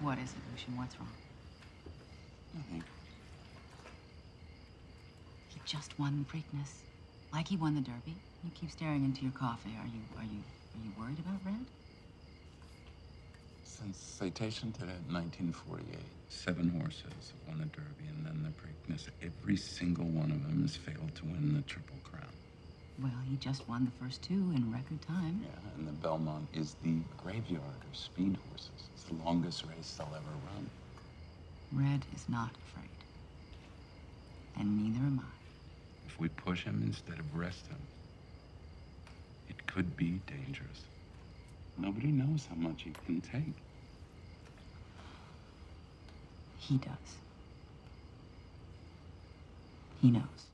What is it, Lucien? What's wrong? Nothing. He just won the Preakness. Like he won the Derby. You keep staring into your coffee. Are you worried about Red? Since citation to that 1948, 7 horses have won the Derby and then the Preakness. Every single one of them has failed to win the Triple Crown. Well, he just won the first 2 in record time. Yeah, and the Belmont is the graveyard of speed horses. It's the longest race they'll ever run. Red is not afraid. And neither am I. If we push him instead of rest him, it could be dangerous. Nobody knows how much he can take. He does. He knows.